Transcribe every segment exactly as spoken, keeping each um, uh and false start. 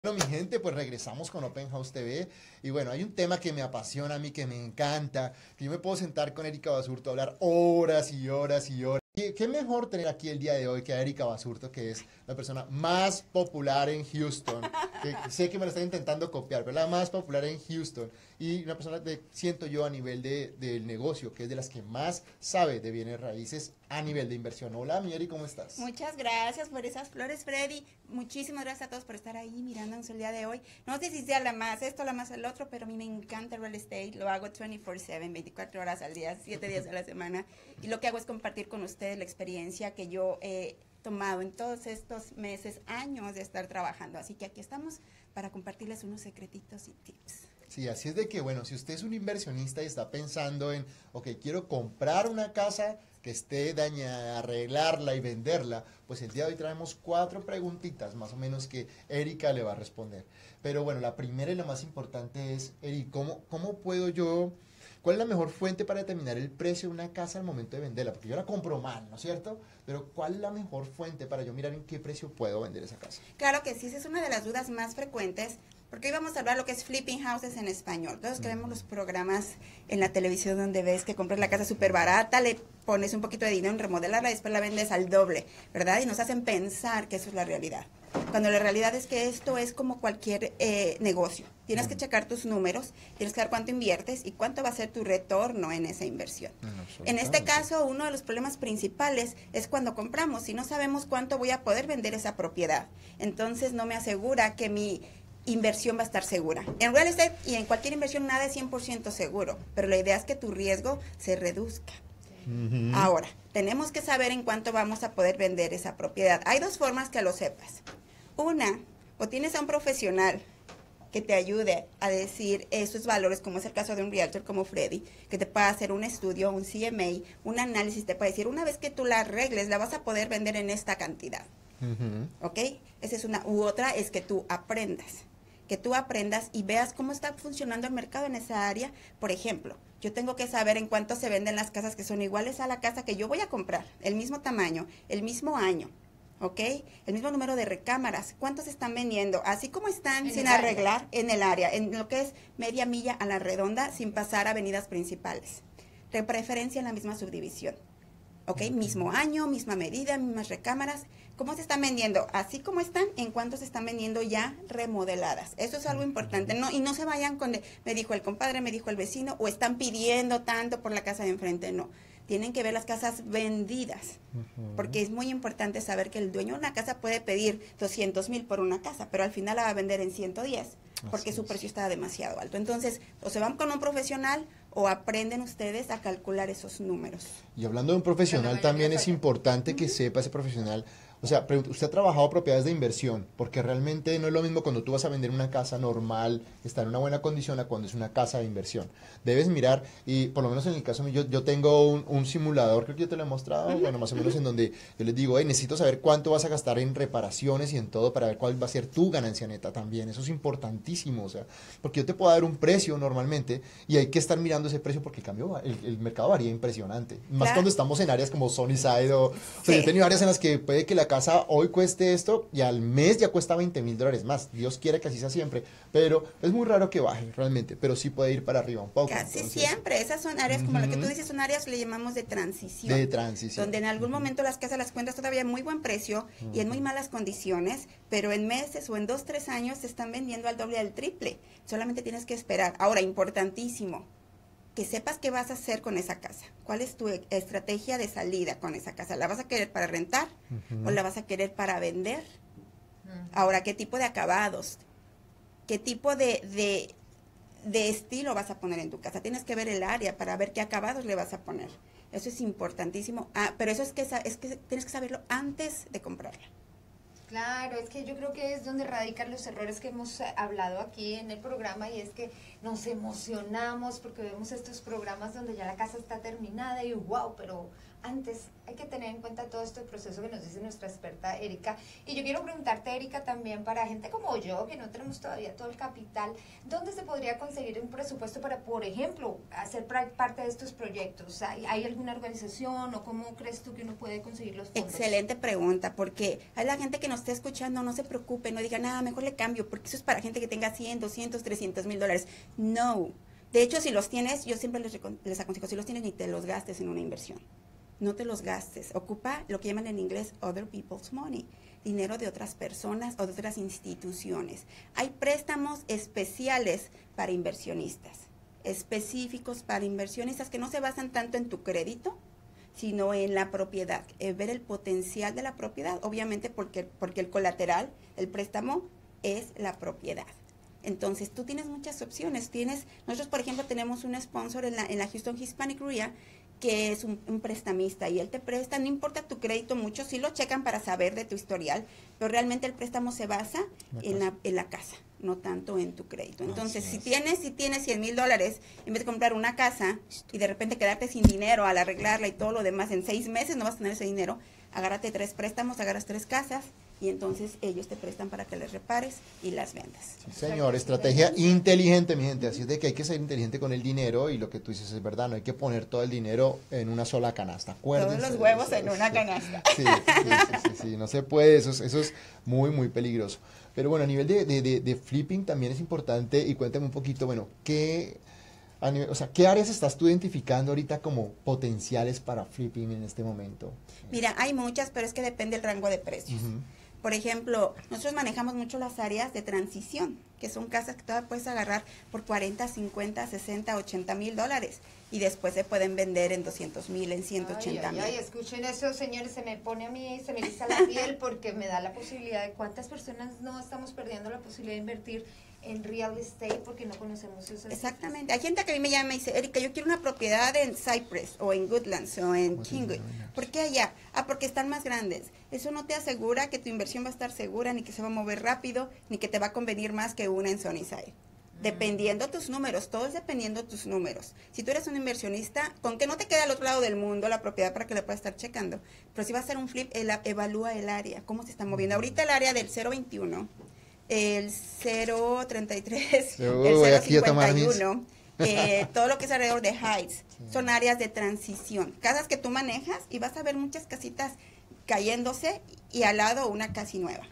Bueno, mi gente, pues regresamos con Open House T V y bueno, hay un tema que me apasiona a mí, que me encanta, que yo me puedo sentar con Erika Basurto a hablar horas y horas y horas. ¿Qué, qué mejor tener aquí el día de hoy que a Erika Basurto, que es la persona más popular en Houston, que sé que me lo están intentando copiar, pero la más popular en Houston y una persona de, siento yo, a nivel de, del negocio, que es de las que más sabe de bienes raíces a nivel de inversión. Hola, mi Eri, ¿cómo estás? Muchas gracias por esas flores, Freddy. Muchísimas gracias a todos por estar ahí mirándonos el día de hoy. No sé si sea la más esto, la más el otro, pero a mí me encanta el real estate. Lo hago veinticuatro siete, veinticuatro horas al día, siete días a la semana. Y lo que hago es compartir con ustedes la experiencia que yo he tomado en todos estos meses, años de estar trabajando. Así que aquí estamos para compartirles unos secretitos y tips. Sí, así es de que, bueno, si usted es un inversionista y está pensando en, ok, quiero comprar una casa que esté dañada, arreglarla y venderla, pues el día de hoy traemos cuatro preguntitas más o menos que Erika le va a responder. Pero bueno, la primera y la más importante es, Eri, ¿cómo, cómo puedo yo, cuál es la mejor fuente para determinar el precio de una casa al momento de venderla? Porque yo la compro mal, ¿no es cierto? Pero ¿cuál es la mejor fuente para yo mirar en qué precio puedo vender esa casa? Claro que sí, esa es una de las dudas más frecuentes. Porque hoy vamos a hablar lo que es flipping houses en español. Todos que vemos los programas en la televisión donde ves que compras la casa súper barata, le pones un poquito de dinero en remodelarla y después la vendes al doble, ¿verdad? Y nos hacen pensar que eso es la realidad. Cuando la realidad es que esto es como cualquier eh, negocio. Tienes que checar tus números, tienes que ver cuánto inviertes y cuánto va a ser tu retorno en esa inversión. En este caso, uno de los problemas principales es cuando compramos. Si no sabemos cuánto voy a poder vender esa propiedad, entonces no me asegura que mi inversión va a estar segura. En real estate y en cualquier inversión nada es cien por ciento seguro, pero la idea es que tu riesgo se reduzca. Uh-huh. Ahora, tenemos que saber en cuánto vamos a poder vender esa propiedad. Hay dos formas que lo sepas. Una, o tienes a un profesional que te ayude a decir esos valores, como es el caso de un realtor como Freddy, que te pueda hacer un estudio, un C M A, un análisis, te puede decir, una vez que tú la arregles, la vas a poder vender en esta cantidad. Uh-huh. ¿Ok? Esa es una. U otra es que tú aprendas. Que tú aprendas y veas cómo está funcionando el mercado en esa área. Por ejemplo, yo tengo que saber en cuánto se venden las casas que son iguales a la casa que yo voy a comprar, el mismo tamaño, el mismo año, ¿ok? El mismo número de recámaras, cuántos están vendiendo, así como están en sin arreglar área. En el área, en lo que es media milla a la redonda, sin pasar avenidas principales. De preferencia en la misma subdivisión. ¿Ok? Okay. Mismo año, misma medida, mismas recámaras. ¿Cómo se están vendiendo? Así como están, en cuánto se están vendiendo ya remodeladas. Eso es algo importante. No, y no se vayan con, de, me dijo el compadre, me dijo el vecino, o están pidiendo tanto por la casa de enfrente. No. Tienen que ver las casas vendidas. Uh-huh. Porque es muy importante saber que el dueño de una casa puede pedir doscientos mil por una casa, pero al final la va a vender en ciento diez, porque Así su precio es. Está demasiado alto. Entonces, o se van con un profesional o aprenden ustedes a calcular esos números. Y hablando de un profesional, también es importante que sepa ese profesional. O sea, usted ha trabajado propiedades de inversión, porque realmente no es lo mismo cuando tú vas a vender una casa normal, está en una buena condición, a cuando es una casa de inversión. Debes mirar, y por lo menos en el caso mío, yo, yo tengo un, un simulador, creo que yo te lo he mostrado, uh-huh, bueno, más o menos uh-huh. en donde yo les digo, hey, necesito saber cuánto vas a gastar en reparaciones y en todo para ver cuál va a ser tu ganancia neta también. Eso es importantísimo, o sea, porque yo te puedo dar un precio normalmente y hay que estar mirando ese precio porque el cambio, el, el mercado varía impresionante. Más claro. Cuando estamos en áreas como Sunnyside o, sí. o sea, yo he tenido áreas en las que puede que la casa hoy cueste esto y al mes ya cuesta veinte mil dólares más. Dios quiere que así sea siempre, pero es muy raro que baje realmente, pero sí puede ir para arriba un poco. Casi entonces, siempre, esas son áreas, uh-huh. como lo que tú dices, son áreas que le llamamos de transición. De transición. Donde en algún uh-huh. momento las casas las cuentas todavía en muy buen precio uh-huh. y en muy malas condiciones, pero en meses o en dos, tres años se están vendiendo al doble, al triple. Solamente tienes que esperar. Ahora, importantísimo, que sepas qué vas a hacer con esa casa. ¿Cuál es tu estrategia de salida con esa casa? ¿La vas a querer para rentar uh-huh. o la vas a querer para vender? Uh-huh. Ahora, ¿qué tipo de acabados? ¿Qué tipo de, de, de estilo vas a poner en tu casa? Tienes que ver el área para ver qué acabados le vas a poner. Eso es importantísimo. Ah, pero eso es que, es que tienes que saberlo antes de comprarla. Claro, es que yo creo que es donde radican los errores que hemos hablado aquí en el programa, y es que nos emocionamos porque vemos estos programas donde ya la casa está terminada y wow, pero antes hay que tener en cuenta todo este proceso que nos dice nuestra experta Erika. Y yo quiero preguntarte, Erika, también para gente como yo, que no tenemos todavía todo el capital, ¿dónde se podría conseguir un presupuesto para, por ejemplo, hacer parte de estos proyectos? ¿Hay, hay alguna organización o cómo crees tú que uno puede conseguir los fondos? Excelente pregunta, porque a la gente que nos esté escuchando, no se preocupe, no diga nada, mejor le cambio, porque eso es para gente que tenga cien, doscientos, trescientos mil dólares. No. De hecho, si los tienes, yo siempre les, les aconsejo, si los tienes, ni te los gastes en una inversión. No te los gastes. Ocupa lo que llaman en inglés other people's money, dinero de otras personas o de otras instituciones. Hay préstamos especiales para inversionistas, específicos para inversionistas que no se basan tanto en tu crédito, sino en la propiedad, eh, ver el potencial de la propiedad, obviamente porque, porque el colateral, el préstamo, es la propiedad. Entonces, tú tienes muchas opciones. Tienes, nosotros, por ejemplo, tenemos un sponsor en la, en la Houston Hispanic R I A, que es un, un prestamista, y él te presta, no importa tu crédito, muchos sí lo checan para saber de tu historial, pero realmente el préstamo se basa la en, la, en la casa, no tanto en tu crédito. Entonces, si tienes, si tienes cien mil dólares, en vez de comprar una casa y de repente quedarte sin dinero al arreglarla y todo lo demás, en seis meses no vas a tener ese dinero, agárrate tres préstamos, agarras tres casas, y entonces ellos te prestan para que les repares y las vendas. Sí, señor, estrategia inteligente, mi gente, así es de que hay que ser inteligente con el dinero, y lo que tú dices es verdad, no hay que poner todo el dinero en una sola canasta, acuérdense. Todos los huevos eso, en una sí. canasta. Sí, sí, sí, sí, sí, no se puede, eso es, eso es muy, muy peligroso. Pero bueno, a nivel de, de, de, de flipping también es importante, y cuéntame un poquito, bueno, ¿qué, a nivel, o sea, ¿qué áreas estás tú identificando ahorita como potenciales para flipping en este momento? Mira, hay muchas, pero es que depende del rango de precios. Uh-huh. Por ejemplo, nosotros manejamos mucho las áreas de transición, que son casas que todavía puedes agarrar por cuarenta, cincuenta, sesenta, ochenta mil dólares, y después se pueden vender en doscientos mil, en ciento ochenta mil. Ay, ay, ay, escuchen eso, señores, se me pone a mí, se me eriza la piel, porque me da la posibilidad de cuántas personas no estamos perdiendo la posibilidad de invertir en real estate porque no conocemos esas. Exactamente. Hay gente que a mí me llama y me dice, Erika, yo quiero una propiedad en Cypress o en Goodlands o en Kingwood. ¿Por qué allá? Ah, porque están más grandes. Eso no te asegura que tu inversión va a estar segura, ni que se va a mover rápido, ni que te va a convenir más que una en Sunnyside. Mm. Dependiendo tus números, todo es dependiendo tus números. Si tú eres un inversionista, con que no te quede al otro lado del mundo la propiedad para que la puedas estar checando, pero si va a ser un flip, el, evalúa el área, cómo se está moviendo. Ahorita el área del cero veintiuno, el cero treinta y tres, uh, el cero cincuenta y uno, eh, todo lo que es alrededor de Heights, sí. Son áreas de transición, casas que tú manejas y vas a ver muchas casitas cayéndose y al lado una casi nueva.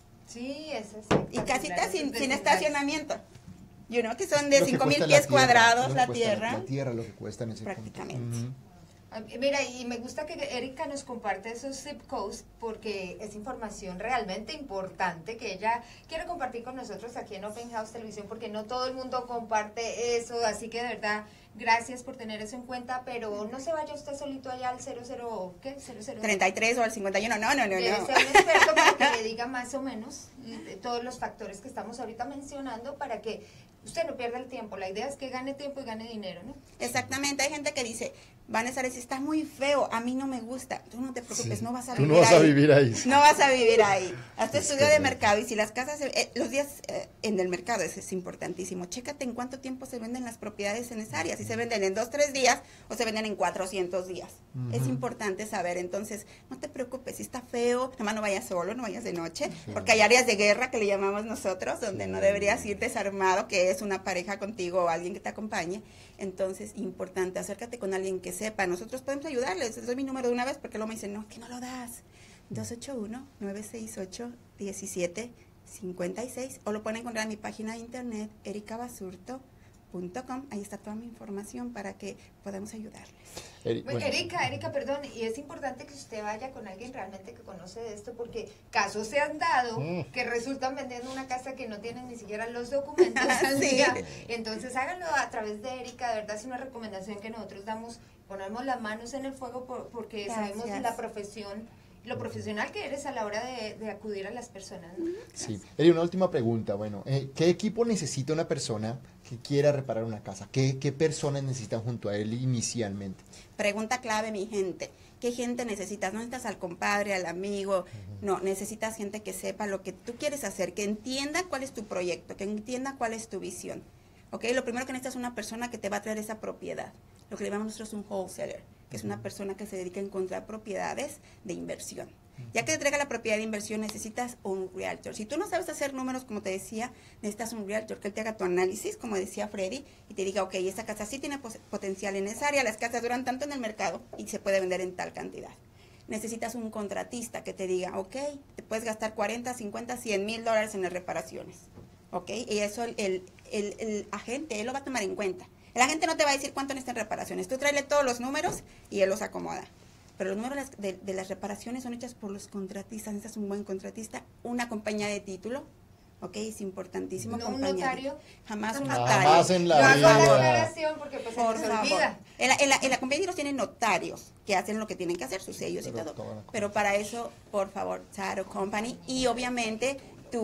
Sí, eso es. Y casitas sin, sin estacionamiento. You know, que son de cinco mil pies cuadrados la tierra. La, la tierra, lo que cuesta en ese prácticamente. Punto. Uh-huh. Mira, y me gusta que Erika nos comparte esos zip codes porque es información realmente importante que ella quiere compartir con nosotros aquí en Open House Televisión, porque no todo el mundo comparte eso, así que de verdad, gracias por tener eso en cuenta, pero no se vaya usted solito allá al cero cero, ¿qué? cero cero treinta y tres o al cincuenta y uno, no, no, no, Debe no. ser un experto para que le diga más o menos todos los factores que estamos ahorita mencionando para que usted no pierda el tiempo. La idea es que gane tiempo y gane dinero, ¿no? Exactamente. Hay gente que dice, Vanessa, si está muy feo, a mí no me gusta. Tú no te preocupes, sí. no vas a Tú vivir no vas ahí. a vivir ahí. No vas a vivir ahí. Hazte estudio de mercado, y si las casas, eh, los días eh, en el mercado, eso es importantísimo. Chécate en cuánto tiempo se venden las propiedades en esa área. Si se venden en dos, tres días o se venden en cuatrocientos días. Uh-huh. Es importante saber. Entonces, no te preocupes, si está feo, nomás no vayas solo, no vayas de noche, sí. porque hay áreas de guerra que le llamamos nosotros, donde sí. no deberías ir desarmado, que es una pareja contigo o alguien que te acompañe. Entonces, importante, acércate con alguien que sepa. Nosotros podemos ayudarles. Les doy mi número de una vez porque luego me dicen, no, que no lo das. dos ocho uno, nueve seis ocho, uno siete cinco seis, o lo pueden encontrar en mi página de internet, erika basurto punto com. Ahí está toda mi información para que podamos ayudarles. Eri, bueno. Erika, Erika, perdón, y es importante que usted vaya con alguien realmente que conoce de esto, porque casos se han dado mm. que resultan vendiendo una casa que no tienen ni siquiera los documentos al sí. día. Entonces háganlo a través de Erika, de verdad es una recomendación que nosotros damos, ponemos las manos en el fuego por, porque Gracias. sabemos la profesión, lo profesional que eres a la hora de, de acudir a las personas, ¿no? Sí. Eri, una última pregunta, bueno, eh, ¿qué equipo necesita una persona que quiera reparar una casa? ¿Qué, qué personas necesitan junto a él inicialmente? Pregunta clave, mi gente. ¿Qué gente necesitas? No necesitas al compadre, al amigo, uh-huh. no, necesitas gente que sepa lo que tú quieres hacer, que entienda cuál es tu proyecto, que entienda cuál es tu visión. ¿Ok? Lo primero que necesitas es una persona que te va a traer esa propiedad, lo que le llamamos nosotros un wholesaler, que es una persona que se dedica a encontrar propiedades de inversión. Ya que te entrega la propiedad de inversión, necesitas un realtor. Si tú no sabes hacer números, como te decía, necesitas un realtor que él te haga tu análisis, como decía Freddy, y te diga, ok, esta casa sí tiene potencial en esa área, las casas duran tanto en el mercado y se puede vender en tal cantidad. Necesitas un contratista que te diga, ok, te puedes gastar cuarenta, cincuenta, cien mil dólares en las reparaciones. Ok, y eso el, el, el, el agente, él lo va a tomar en cuenta. El agente no te va a decir cuánto necesitan reparaciones. Tú tráele todos los números y él los acomoda. Pero los números de, de las reparaciones son hechas por los contratistas. Necesitas un buen contratista, una compañía de título, ok, es importantísimo. No un compañía notario. de, jamás un Jamás notario. Jamás en la Yo hago la vida. aclaración porque pues Por se nos favor. olvida. En la, en, la, en la compañía de títulos tienen notarios que hacen lo que tienen que hacer, sus sellos Pero y todo. cobran- Pero para eso, por favor, Title Company y obviamente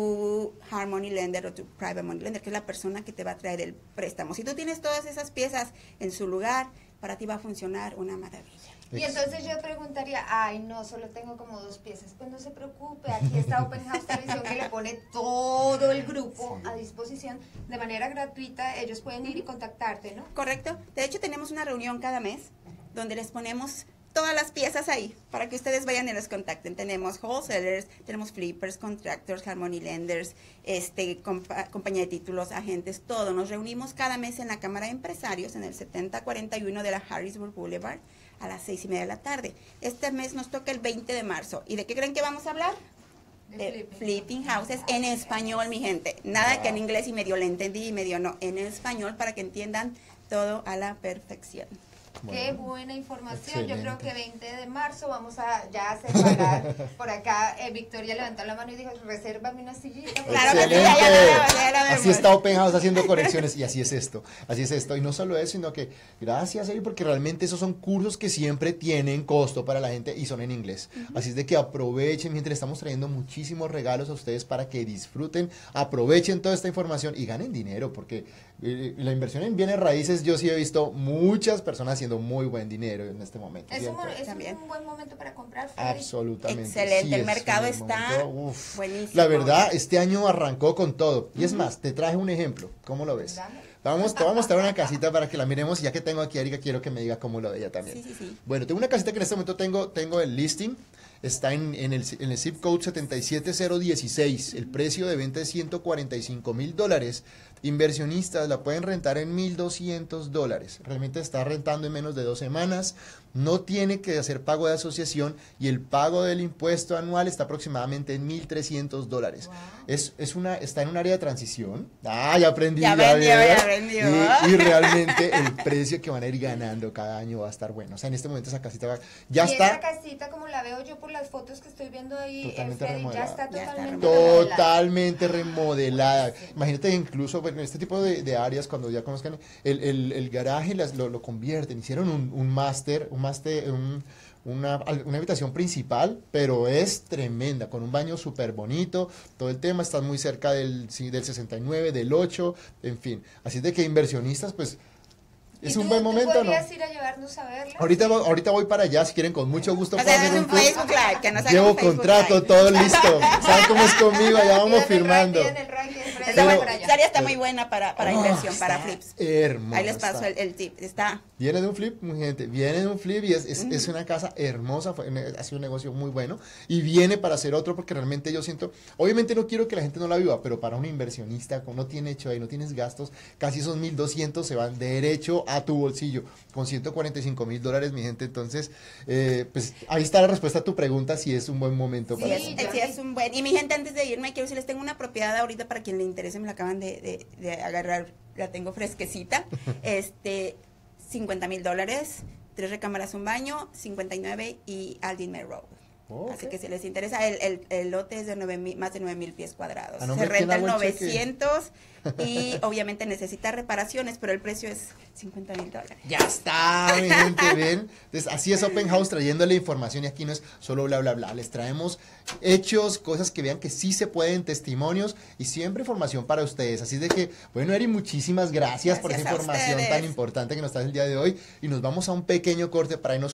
tu hard money lender o tu private money lender, que es la persona que te va a traer el préstamo. Si tú tienes todas esas piezas en su lugar, para ti va a funcionar una maravilla. Y entonces yo preguntaría, ay no, solo tengo como dos piezas. Pues no se preocupe, aquí está Open House Televisión que le pone todo el grupo a disposición de manera gratuita. Ellos pueden ir y contactarte, ¿no? Correcto. De hecho, tenemos una reunión cada mes donde les ponemos todas las piezas ahí para que ustedes vayan y los contacten. Tenemos wholesalers, tenemos flippers, contractors, harmony lenders, este, compa compañía de títulos, agentes, todo. Nos reunimos cada mes en la Cámara de Empresarios en el setenta cuarenta y uno de la Harrisburg Boulevard a las seis y media de la tarde. Este mes nos toca el veinte de marzo. ¿Y de qué creen que vamos a hablar? De De flipping. flipping houses en español, mi gente. Nada Wow. que en inglés y medio le entendí y medio no. En español para que entiendan todo a la perfección. Qué buena información. Yo creo excelente. que veinte de marzo vamos a ya separar. Por acá eh, Victoria levantó la mano y dijo, resérvame una sillita. Claro que sí, Excelente. ya, ya la vemos, ya la vemos. Así está Open House haciendo correcciones y así es esto, así es esto. Y no solo eso, sino que gracias, Eri, porque realmente esos son cursos que siempre tienen costo para la gente y son en inglés. Así es de que aprovechen, mientras estamos trayendo muchísimos regalos a ustedes para que disfruten, aprovechen toda esta información y ganen dinero, porque eh, la inversión en bienes raíces, yo sí he visto muchas personas haciendo muy buen dinero en este momento. Es, un, ¿cierto? mo- es También. un buen momento para comprar. Freddy. Absolutamente. Excelente, Sí, el es mercado un está momento, uf. buenísimo. La verdad, este año arrancó con todo. Y es más, te traje un ejemplo. ¿Cómo lo ves? Dame. Vamos, te voy a mostrar una casita para que la miremos. Y ya que tengo aquí a Erika, quiero que me diga cómo lo ve ella también. Sí, sí, sí. Bueno, tengo una casita que en este momento tengo, tengo el listing. Está en, en, el, en el zip code setenta y siete cero dieciséis. El precio de venta es ciento cuarenta y cinco mil dólares. Inversionistas la pueden rentar en mil doscientos dólares. Realmente está rentando en menos de dos semanas. No tiene que hacer pago de asociación y el pago del impuesto anual está aproximadamente en mil trescientos dólares. Wow. Es, es una, está en un área de transición. Ah, ya aprendí. Ya aprendió, vieron. ya aprendió. Y, y realmente el precio que van a ir ganando cada año va a estar bueno. O sea, en este momento esa casita va, ya y está esa casita, como la veo yo por las fotos que estoy viendo ahí, eh, Totalmente Freddy, ya remodelada. está Ya está totalmente remodelada. totalmente remodelada. Imagínate incluso bueno, este tipo de, de áreas cuando ya conozcan el, el, el garaje las, lo, lo convierten, hicieron un, un máster, un máster, un, una, una habitación principal, pero es tremenda, con un baño súper bonito, todo el tema, está muy cerca del, sí, del sesenta y nueve, del ocho, en fin. Así de que inversionistas, pues, ¿Y es tú- un buen tú momento, ¿no? podrías ir a llevarnos a verla? Ahorita, vo- ahorita voy para allá, si quieren, con mucho gusto O puedo sea, hacer es un un tour. Facebook Live, que nos haga Llevo un Facebook contrato, Live. todo listo. ¿Saben cómo es conmigo? Allá vamos Piden el firmando. ranking, el ranking, Freddy, Esa, Pero- voy bu- para allá. esa área está muy buena para, para Oh, inversión, para está flips. hermosa, Ahí les paso está. el, el tip. Está Viene de un flip, mi gente, viene de un flip y es, es, es una casa hermosa, fue, ha sido un negocio muy bueno y viene para hacer otro porque realmente yo siento, obviamente no quiero que la gente no la viva, pero para un inversionista, como no tiene hecho ahí, no tienes gastos, casi esos mil doscientos se van derecho a tu bolsillo, con ciento cuarenta y cinco mil dólares, mi gente, entonces, eh, pues ahí está la respuesta a tu pregunta, si es un buen momento Sí, para es, comprar. sí, es un buen. Y mi gente, antes de irme, quiero decirles, tengo una propiedad ahorita para quien le interese, me la acaban de, de, de agarrar, la tengo fresquecita. este, cincuenta mil dólares, tres recámaras, un baño, cincuenta y nueve y Aldine Road. Oh, Así ok. que si les interesa, el, el, el lote es de nueve mil, más de nueve mil pies cuadrados. ¿A Se nombre de quién renta el hago el cheque? novecientos y obviamente necesita reparaciones, pero el precio es cincuenta mil dólares. Ya está, mi gente, ven. Entonces, así es Open House trayéndole información y aquí no es solo bla, bla, bla. Les traemos hechos, cosas que vean que sí se pueden, testimonios y siempre información para ustedes. Así de que, bueno, Eri, muchísimas gracias, por esa Gracias a información ustedes. tan importante que nos traes el día de hoy y nos vamos a un pequeño corte para irnos